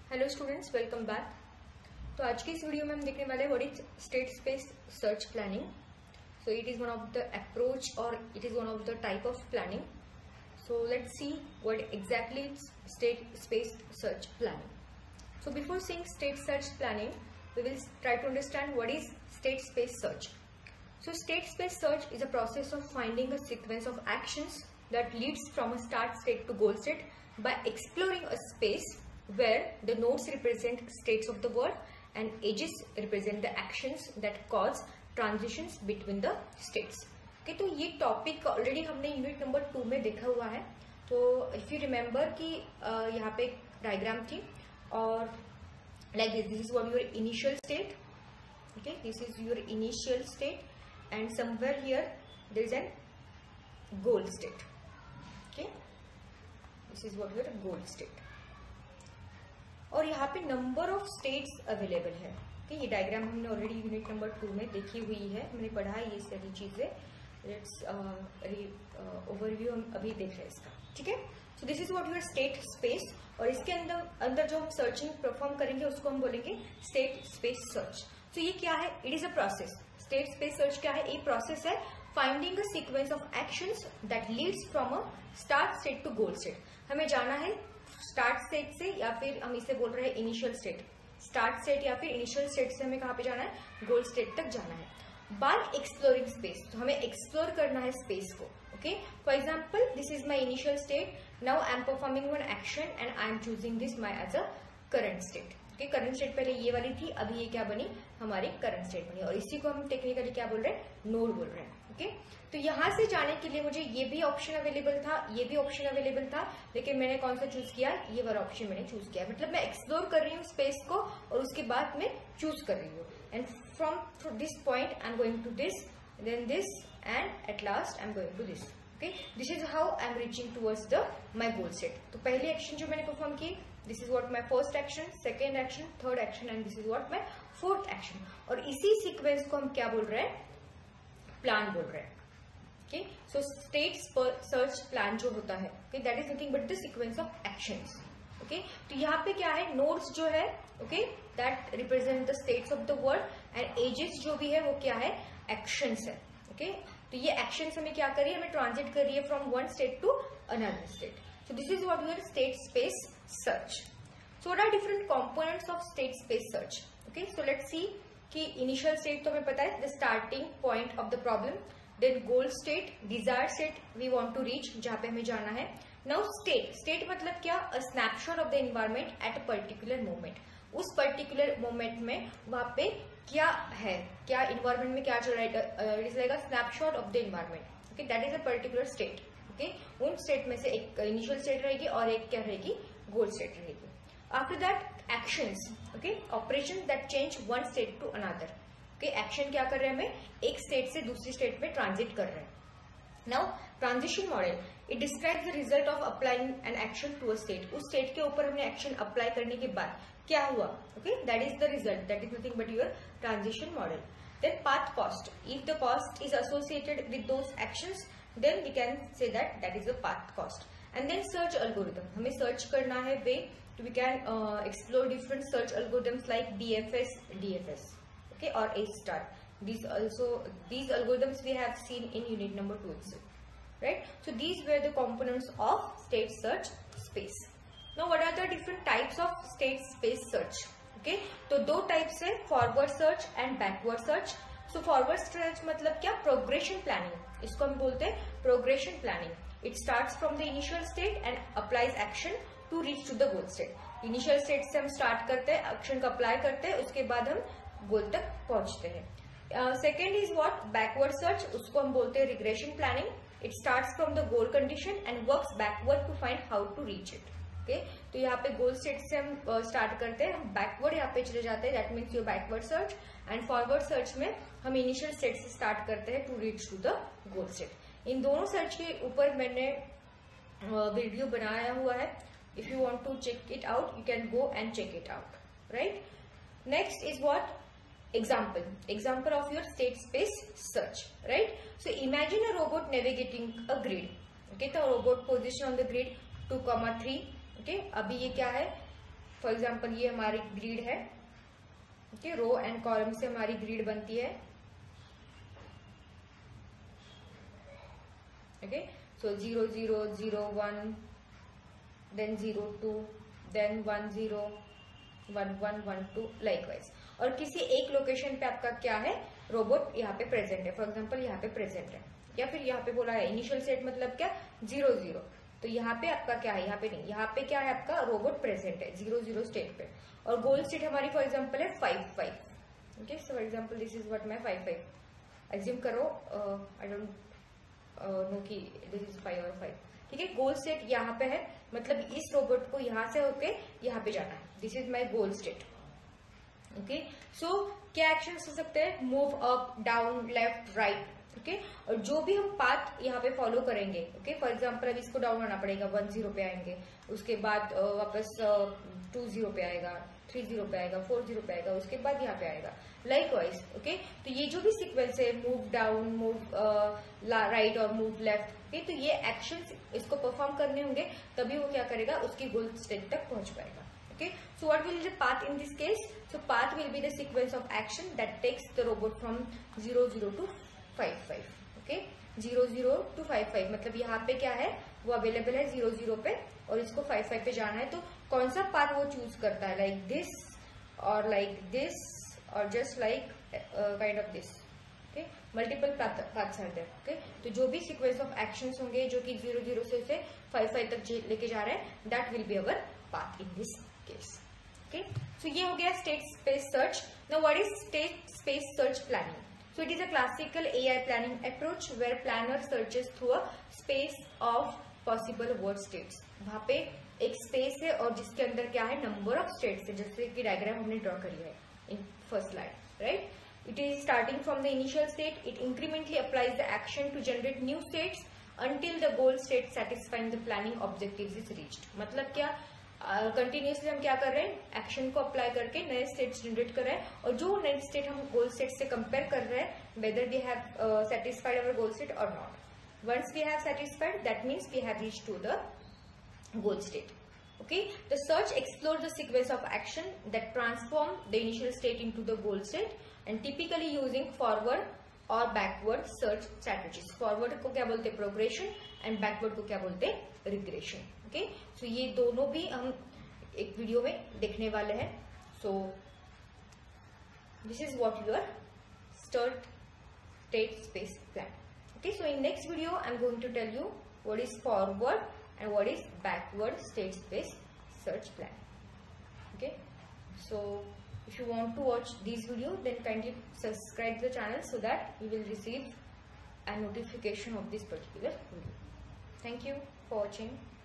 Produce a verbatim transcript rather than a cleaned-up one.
Hello students, welcome back. तो आज की इस वीडियो में हम देखने वाले हैं what is state space search planning. So it is one of the approach और it is one of the type of planning. So let's see what exactly is state space search planning. So before seeing state search planning, we will try to understand what is state space search. So state space search is a process of finding a sequence of actions that leads from a start state to goal state by exploring a space where the nodes represent states of the world and edges represent the actions that cause transitions between the states. Okay, तो ये topic already हमने unit number two में देखा हुआ है। तो if you remember कि uh, यहाँ पे एक डायग्राम थी और like this, this is what your initial state. Okay, this is your initial state and somewhere here there is a goal state. Okay, this is what your goal state. और यहाँ पे number of states available है। okay, ये diagram हमने already unit number two में देखी हुई है, हमने पढ़ा है ये सारी चीजें। लेट्स ओवरव्यू हम अभी देख रहे हैं इसका। ठीक है, so this is what your state space और इसके अंदर अंदर जो हम सर्चिंग परफॉर्म करेंगे उसको हम बोलेंगे स्टेट स्पेस सर्च। तो ये क्या है? It is a process. State space search क्या है? एक प्रोसेस है finding a sequence of actions that leads from a start state to goal state. हमें जाना है स्टार्ट स्टेट से, या फिर हम इसे बोल रहे हैं इनिशियल स्टेट। स्टार्ट स्टेट या फिर इनिशियल स्टेट से हमें कहाँ पे जाना है? गोल स्टेट तक जाना है बाय एक्सप्लोरिंग स्पेस। तो हमें एक्सप्लोर करना है स्पेस को। Okay, for example this is my initial state, now I am performing one action and I am choosing this my as a current state. Okay, current state पहले ये वाली थी, अभी ये क्या बनी? हमारी करंट स्टेट बनी और इसी को हम टेक्निकली क्या बोल रहे हैं? नोड बोल रहे हैं। Okay okay? तो यहाँ से जाने के लिए मुझे ये भी ऑप्शन अवेलेबल था, ये भी ऑप्शन अवेलेबल था, लेकिन मैंने कौन सा चूज किया? ये वाला ऑप्शन मैंने चूज किया। मतलब मैं एक्सप्लोर कर रही हूँ स्पेस को और उसके बाद मैं चूज कर रही हूँ and from this point I am going to this, then this and at last I am going to this. Okay, this is how I am reaching towards the my goal set. तो पहले action जो मैंने perform की, this is what my first action, second action, third action and this is what my fourth action. और इसी sequence को हम क्या बोल रहे हैं? प्लान बोल रहे हैं। Okay, so state search plan जो होता है, okay, that is nothing but the sequence of actions. Okay, तो यहाँ पे क्या है? नोड्स जो है, okay, that represent the states of the world and edges जो भी है वो क्या है? एक्शंस है। ओके, तो ये एक्शंस हमें क्या कर रही है? हमें ट्रांजिट कर रही है from one state to another state. So this is what your state space search. So what are different components of state space search? Okay, so let's see कि इनिशियल स्टेट तो हमें पता है, the starting point of the problem, then goal state, desired state we want to reach, जहां पे हमें जाना है। नाउ स्टेट, स्टेट मतलब क्या? A snapshot of the environment at a particular moment. उस पर्टिकुलर मोमेंट में वहां पे क्या है, क्या इन्वायरमेंट में क्या चल रहा है, it is like a snapshot of the environment. Okay, that is a particular state. Okay, उन स्टेट में से एक इनिशियल स्टेट रहेगी और एक क्या रहेगी? गोल स्टेट रहेगी। After that actions, okay, operation that change one state to another. Okay, action क्या कर रहे हैं? हमें एक स्टेट से दूसरी स्टेट में ट्रांजिट कर रहे हैं। Now transition model, it describes the result of applying an action to a state. उस स्टेट के ऊपर हमने एक्शन अप्लाई करने के बाद क्या हुआ? Okay, that is the result, that is nothing but your transition model. Then path cost, if the cost is associated with those actions then we can say that that is the path cost. And then search algorithm, हमें search करना है वे, तो we can explore different search algorithms like D F S, D F S, okay, or A star. These also, these algorithms we have seen in unit number two itself, right? So these were the components of state search space. Now what are the different types of state space search? Okay, तो दो types है, forward search and backward search. So forward search मतलब क्या? Progression planning, इसको हम बोलते हैं progression planning. It starts from the initial state and applies action to reach to the goal state. Initial state से हम start करते हैं, action को apply करते हैं, उसके बाद हम गोल तक पहुंचते हैं। Second is what? Backward search, उसको हम बोलते हैं regression planning. It starts from the goal condition and works backward to find how to reach it. Okay, तो यहाँ पे गोल स्टेट से हम स्टार्ट uh, करते हैं, हम बैकवर्ड यहाँ पे चले जाते हैं, that means your backward search. And forward search में हम इनिशियल स्टेट से स्टार्ट करते हैं to reach to the goal state. इन दोनों सर्च के ऊपर मैंने वीडियो uh, बनाया हुआ है। If you want to check it out you can go and check it out, right? Next is what? Example, example of your state space search, right? So imagine a robot navigating a grid. Okay, the robot position on the grid two comma three. Okay, अभी ये क्या है? For example ये हमारी grid है, okay, row and column से हमारी grid बनती है, okay. So zero zero zero one, then zero two, then one zero one one one two, likewise. और किसी एक लोकेशन पे आपका क्या है, रोबोट यहाँ पे प्रेजेंट है, फॉर एग्जांपल यहाँ पे प्रेजेंट है, या फिर यहाँ पे बोला है इनिशियल स्टेट मतलब क्या, जीरो जीरो, तो यहाँ पे आपका क्या है, यहाँ पे नहीं, यहाँ पे क्या है आपका रोबोट प्रेजेंट है जीरो जीरो स्टेट पे। और गोल स्टेट हमारी फॉर एग्जाम्पल है five five, okay. So for example this is what मैं फाइव फाइव एज्यूम करो, आई डोंट नो कि दिस इज फाइव और फाइव, ठीक है। गोल स्टेट यहाँ पे है, मतलब इस रोबोट को यहाँ से होके यहाँ पे जाना है, this is my goal state, okay. सो क्या एक्शन हो सकते हैं, move up, down, left, right, okay. और जो भी हम पाथ यहाँ पे फॉलो करेंगे, ओके, फॉर एग्जाम्पल अब इसको डाउन आना पड़ेगा, वन जीरो पे आएंगे, उसके बाद uh, वापस टू uh, जीरो पे आएगा, थ्री जीरो पे आएगा, फोर जीरो पे आएगा, उसके बाद यहाँ पे आएगा, लाइकवाइज, ओके। तो ये जो भी सीक्वेंस है, मूव डाउन, मूव राइट और मूव लेफ्ट, ओके, तो ये एक्शन इसको परफॉर्म करने होंगे, तभी वो क्या करेगा, उसकी गोल स्टेट तक पहुंच पाएगा, okay. So what will be the path in this case, so path will be the sequence of action that takes the robot from zero zero to five five, okay. Zero zero to five five मतलब यहाँ पे क्या है, वो available है zero zero पे, और इसको फाइव फाइव पे जाना है, तो कौन सा पाथ वो चूज करता है, लाइक दिस और लाइक दिस और just like kind of this, okay. Multiple paths are there, okay. तो जो भी सीक्वेंस ऑफ एक्शंस होंगे जो कि जीरो जीरो से उसे फाइव फाइव तक लेके जा रहे हैं, that will be our path in this case, okay. So ये हो गया state space search. Now what is state space search planning? So it is a classical A I planning approach where planner searches through a space of possible word states. वहाँ पे एक space है और जिसके अंदर क्या है, नंबर ऑफ स्टेट्स है, जैसे कि डायग्राम हमने ड्रॉ करी है in first slide, right. It is starting from the initial state. It incrementally applies the action to generate new states until the goal state satisfying the planning objectives is reached. मतलब क्या, continuously uh, हम क्या कर रहे हैं, action को apply करके नए स्टेट्स जनरेट कर रहे हैं, और जो नए स्टेट हम गोल स्टेट से कंपेयर कर रहे हैं, whether we have satisfied our goal state और not. Once we have satisfied, that means we have reached to the goal state, okay. The search explores the sequence of action that transform the initial state into the goal state and typically using forward और backward search strategies. Forward को क्या बोलते हैं, progression, and backward को क्या बोलते हैं, regression, okay. So ये दोनों भी हम एक वीडियो में देखने वाले हैं। So this is what your state space plan, okay. So in next video I am going to tell you what is forward and what is backward state space search plan, okay. So if you want to watch these videos, then kindly subscribe the channel so that you will receive a notification of this particular video. Thank you for watching.